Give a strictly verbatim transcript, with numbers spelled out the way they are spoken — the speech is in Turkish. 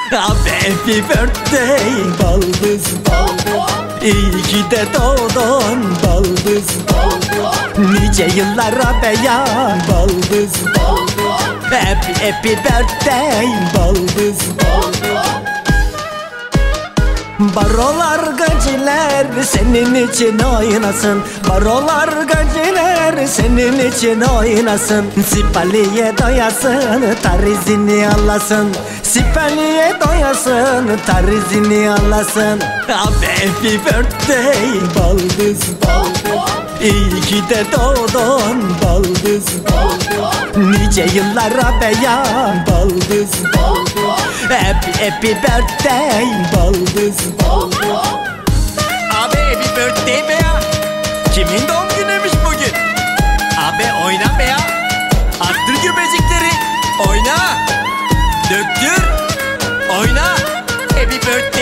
Abi happy birthday baldız, İyi ki de doğdun baldız, nice yıllara beyan baldız, Happy happy birthday baldız. Barolar gaciler senin için oynasın, Barolar gaciler senin için oynasın. Sipaliye doyasın, tarizini alasın, Sipaliye doyasın, tarizini alasın. Abi happy birthday baldız, İyi ki de doğdun baldız, nice yıllara beyan baldız, Happy happy birthday baldız. Abi happy birthday be ya. Kimin doğum günüymüş bugün? Abi oyna be ya. Attır göbecikleri. Oyna. Döktür. Oyna. Happy birthday.